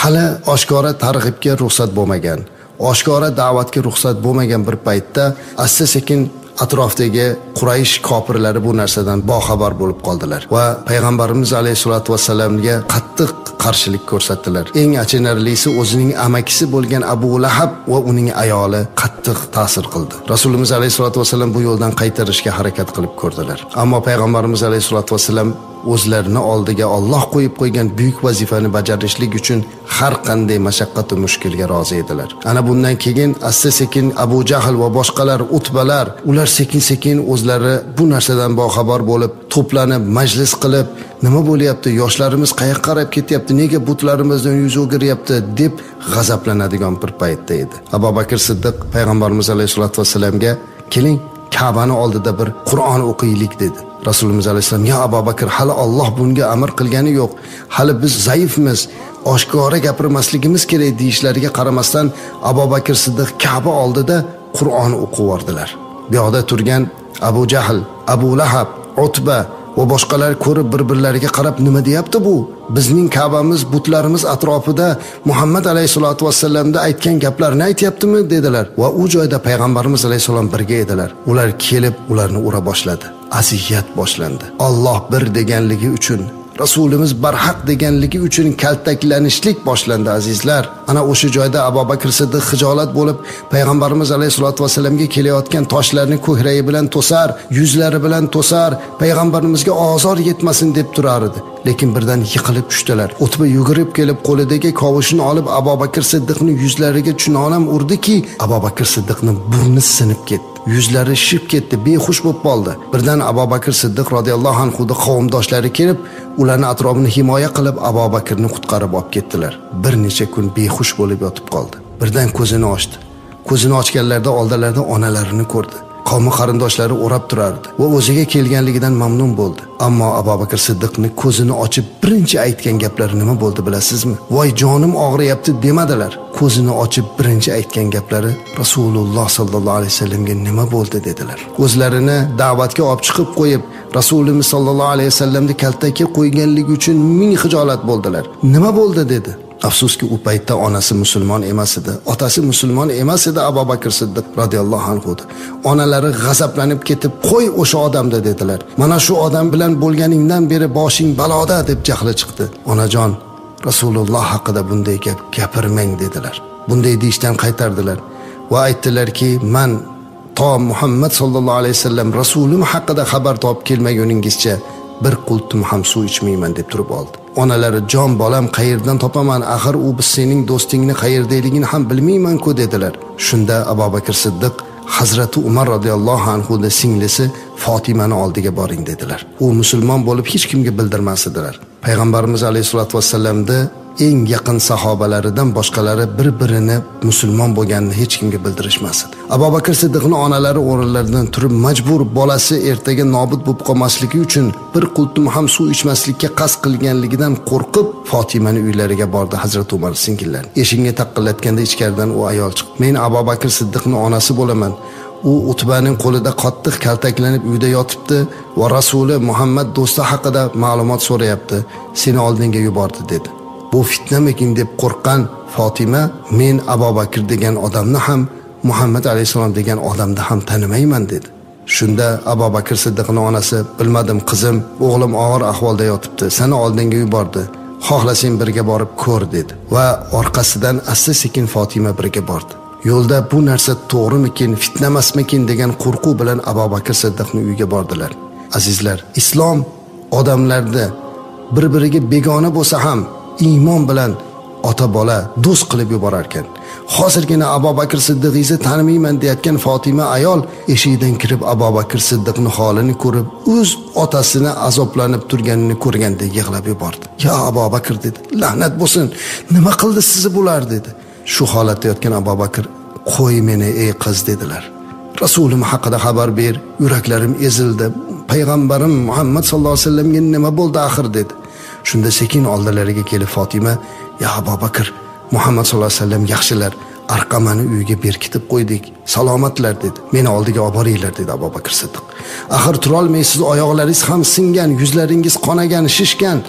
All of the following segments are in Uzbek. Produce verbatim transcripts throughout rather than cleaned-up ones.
hali oshkora targ'ibga ruxsat bo'lmagan, oshkora da'vatga ruxsat bo'lmagan bir paytda asta sekin atrofdagi Quraysh kofirlari bu narsadan boxabar bo'lib qoldilar va payg'ambarimiz alayhisolatu vasallamga qattiq qarshilik ko'rsatdilar. Eng achinarlisi o'zining amakisi bo'lgan Abu Lahab va uning ayoli qattiq ta'sir qildi. Rasulimiz alayhisolatu vasallam bu yo'ldan qaytarishga harakat qilib ko'rdilar. Ammo payg'ambarimiz alayhisolatu vasallam o'zlarini oldiga Alloh qo'yib qo'ygan buyuk vazifani bajarishlik uchun har qanday mashaqqat va mushkulga rozi edilar. Ana bundan keyin asta-sekin Abu Jahl va boshqalar, Utbalar, ular sekin-sekin o'zlari bu narsadan boxabar bo'lib, to'planib, majlis qilib, nima bo'lyapti? Yoshlarimiz qayoqqa qarab ketyapti? Nega butlarimizdan yuz o'giryapti? deb g'azablanadigan bir paytda edi. Abu Bakr Siddiq payg'ambarimiz alayhisolatu vasallamga keling, Ka'bani oldida bir Qur'on o'qiylik dedi. Rasulimiz alayhisalom: "Ya Abu Bakr, hali Alloh bunga amr qilgani yo'q. Hali biz zaifmiz. Oshkora gapirmasligimiz kerak" deyishlariga qaramasdan Abu Bakr Siddiq Ka'ba oldida Qur'on o'qiyordilar. Bu yoqda turgan Abu Jahl, Abu Lahab, Utba va boshqalar ko'rib bir-birlariga qarab, nima deyapti bu? Bizning Ka'bamiz, butlarimiz atrofida Muhammad alayhisolatu vasallamda aytgan gaplarni aytyaptimi dedilar. Va u joyda payg'ambarimiz alayhisalom birga edilar. Ular kelib ularni ura boshladi. Aziyat boshlandi. Alloh bir deganligi uchun, Rasulimiz barhaq deganligi uchun kaltaklanishlik boshlandi azizlar. Ana o'sha joyda Abu Bakr Siddiq xijolat bo'lib payg'ambarimiz alayhisolatu vasallamga kelayotgan toshlarni ko'krayi bilan to'sar, yuzlari bilan to'sar, payg'ambarimizga ozor yetmasin deb turar edi. Lekin birdan yiqilib tushdilar. Utba yugurib kelib qo'lidagi kovushini olib Abu Bakr Siddiqning yuzlariga chunonam urdiki, Abu Bakr Siddiqning burni sinib ketdi. Yuzlari shib ketdi, behush bo'lib qoldi. Birdan Abu Bakr Siddiq radhiyallohu anhu da qavmdoshlari kelib, ularni atrofini himoya qilib Abu Bakrni qutqarib olib ketdilar. Bir necha kun behush bo'lib yotib qoldi. Birdan ko'zini ochdi. Ko'zini ochganlarda oldilarida onalarini ko'rdi. Qavmi qarindoshlari o'rab turardi va o'ziga kelganligidan mamnun bo'ldi. Ammo Abu Bakr Siddiqning ko'zini ochib birinchi aytgan gaplari nima bo'ldi bilasizmi? Voy jonim og'riyapti demadilar. Ko'zini ochib birinchi aytgan gaplari Rasululloh sallallohu alayhi vasallamga nima bo'ldi dedilar. O'zlarini da'vatga olib chiqib qo'yib, Rasulimiz sallallohu alayhi vasallamni kaltakka qo'yganligi uchun ming xijolat bo'ldilar. Nima bo'ldi dedi. Afsuski u paytda onasi musulmon emas edi, otasi musulmon emas edi Abu Bakr Siddiq radhiyallohu anhu. Onalari g'azablanib ketib, "Qo'y o'sha odamda" dedilar. "Mana shu odam bilan bo'lganingdan beri boshing baloda" deb jahli chiqdi. "Onajon, Rasululloh haqida bunday gap gapirmang" dedilar. Bunday deyishdan qaytardilar va aytdilarki, "Men to Muhammad sallallohu alayhi vasallam Rasulim haqida xabar topib kelmaguningizcha bir qultum ham suv ichmayman" deb turib oldi. Onalari, "Jon bolam, qayerdan topaman? Axir u biz sening do'stingni qayerdaligini ham bilmayman-ku" dedilar. Shunda Abu Bakr Siddiq Hazrati Umar radhiyallohu anhu da singlisi Fatimani oldiga boring dedilar. U musulmon bo'lib hech kimga bildirmas edilar. Payg'ambarimiz alayhisolatu vasallamda eng yaqin sahobalaridan boshqalari bir-birini musulmon bo'lganini hech kimga bildirishmas edi. Abu Bakr Siddiqning onalari o'rinlaridan turib majbur bolasi ertaga nobud bo'lib qolmasligi uchun bir qultum ham suv ichmaslikka qasd qilganligidan qo'rqib Fatimani uylariga bordi Hazrat Umar singillari. Eshikni taqillatganda ichkaridan u ayol chiqib, "Men Abu Bakr Siddiqning onasi bo'laman. U Utbaning qo'lida qattiq kaltaklanib uyda yotibdi va Rasuli Muhammad do'sti haqida ma'lumot so'rayapti. Seni oldinga yubordi" dedi. Bu fitnamikin deb qo'rqqan Fatima, "Men Abu Bakr degan odamni ham, Muhammad alayhisalom degan odamni ham tanimayman" dedi. Shunda Abu Bakr Siddiqning onasi, "Bilmadim qizim, o'g'lim og'ir ahvolda yotibdi. Seni oldinga yubordi. Xohlasang birga borib ko'r" dedi. Va orqasidan asta-sekin Fatima birga bordi. Yo'lda bu narsa to'g'rimikin, fitnamasmikin degan qo'rquv bilan Abu Bakr Siddiqning uyiga bordilar. Azizlar, islom odamlarda bir-biriga begona bo'lsa ham iymon bilan ota bola do'st qilib yuborar ekan. Hozirgina Abu Bakr Siddiqni tanimayman deyotgan Fatima ayol eshikdan kirib Abu Bakr Siddiqning holini ko'rib, o'z otasini azoblanib turganini ko'rganda yig'lab yubordi. "Ya Abu Bakr" dedi, "La'nat bo'lsin, nima qildi sizni bular" dedi. Shu holatda yotgan Abu Bakr, "Qo'y meni ey qiz" dedilar. "Rasulim haqida xabar ber, yuraklarim ezildi. Payg'ambarim Muhammad sallallohu alayhi vasallamga nima bo'ldi axir" dedi. Shunda sekin oldilariga kelib Fatima, "Ya Abu Bakr, Muhammad sallallohu alayhi vasallam yaxshilar, Arqamani uyiga berkitib qo'ydik, salomatlar" dedi. "Meni oldiga olib boringlar" dedi Abu Bakr Siddiq. "Axir tura olmaysiz, oyoqlaringiz ham singan, yuzlaringiz qonagan, shishgan.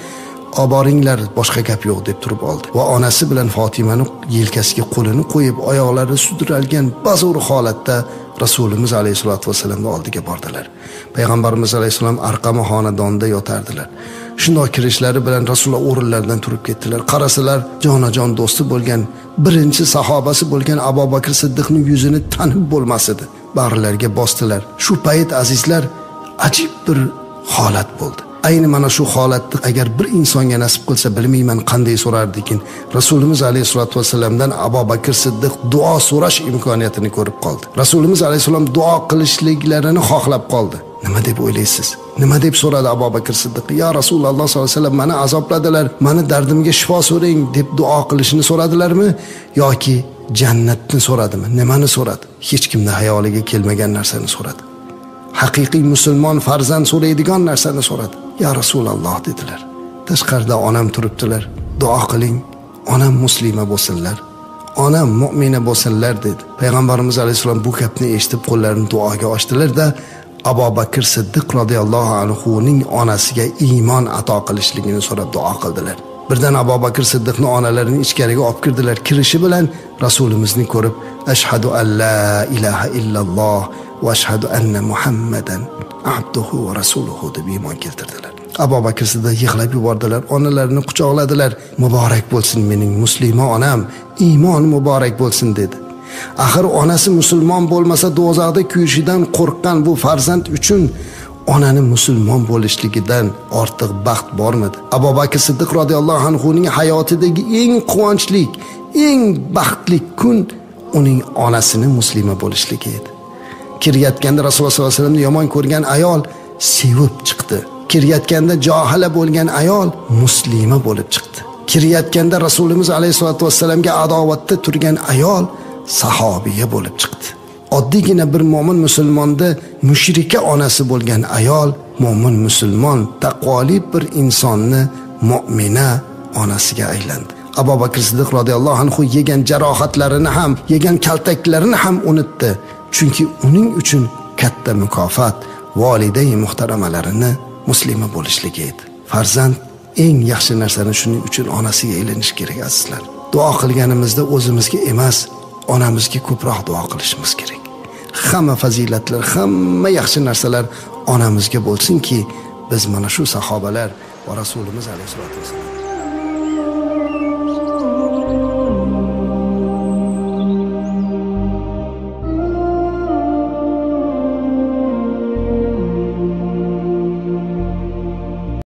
oboringlar, boshqa gap yo'q deb turib oldi va onasi bilan Fatimani yelkasiga qo'lini qo'yib, oyoqlari sudralgan bazur holatda Rasulimiz alayhisolatu vasallamning oldiga bordilar. Payg'ambarimiz alayhisalom Arqama xonadonida yotardilar. Shunday kirishlari bilan Rasululloh o'rinlaridan turib ketdilar. Qarasalar, jonajon do'sti bo'lgan, birinchi sahobasi bo'lgan Abu Bakr Siddiqning yuzini tanib bo'lmas edi. Bag'rilariga bosdilar. Shu payt azizlar, ajib bir holat bo'ldi. Ayni mana shu holatni agar bir insonga nasib qilsa, bilmayman qanday so'rardikin. Rasulimiz alayhisolatu vasallamdan Abu Bakr Siddiq duo so'rash imkoniyatini ko'rib qoldi. Rasulimiz alayhisalom duo qilishliklarini xohlab qoldi. Nima deb o'ylaysiz? Nima deb so'radi Abu Bakr Siddiq? Ya Rasululloh sollallohu alayhi vasallam, meni azobladilar, meni dardimga shifo so'rang deb duo qilishini so'radilarmi yoki jannatni so'radimi? Nimani so'radi? Hech kimning hayoliga kelmagan narsani so'radi. Haqiqiy musulmon farzand so'raydigan narsani so'radi. Ya Rasululloh dedilar. Tashqarida onam turibdilar. Duo qiling, onam muslima bo'lsinlar, onam mu'mina bo'lsinlar dedi. Payg'ambarimiz alayhisalom bu gapni eshitib qo'llarini duoga ochdilar-da, Abu Bakr Siddiq radhiyallohu anhu ning onasiga iymon ato qilishligini so'rab duo qildilar. Birdan Abu Bakr Siddiqning onalarini ichkariga olib kirdilar. Kirishi bilan Rasulimizni ko'rib, ashhadu an la ilaha illalloh va ashhadu anna Muhammadan abduhu va rasuluhu deb iymon keltirdilar. Abu Bakr Siddiq yig'lab yubordilar, onalarini quchoqladilar. Muborak bo'lsin mening muslima onam, iymon muborak bo'lsin dedi. Axir onasi musulmon bo'lmasa do'zaxda kuyishidan qo'rqqan bu farzand uchun onani musulmon bo'lishligidan ortiq baxt bormidi? Abu Bakr Siddiq radhiyallohu anhu ning hayotidagi eng quvonchli, eng baxtli kun uning onasini muslima bo'lishligi edi. Kirayotganda Rasululloh sollallohu alayhi vasallamni yomon ko'rgan ayol sevib chiqdi. Kirayotganda johila bo'lgan ayol muslima bo'lib chiqdi. Kirayotganda Rasulimiz alayhisolatu vasallamga adovatda turgan ayol sahobiya bo'lib chiqdi. Oddiygina bir mo'min musulmonda mushrika onasi bo'lgan ayol mo'min musulmon, taqvoli bir insonni mu'mina onasiga aylandi. Abu Bakr Siddiq radhiyallohu anhu yegan jarohatlarini ham, yegan kaltaklarini ham unutdi. Chunki uning uchun katta mukofot volidai muhtaramalarini muslima bo'lishligi edi. Farzand eng yaxshi narsani shuning uchun onasiga aylanish kerak azizlar. Duo qilganimizda o'zimizga emas, onamizga ko'proq duo qilishimiz kerak. Hamma fazilatlar, hamma yaxshi narsalar onamizga bo'lsinki, biz mana shu sahobalar va Rasulimiz alayhisolatu vasallam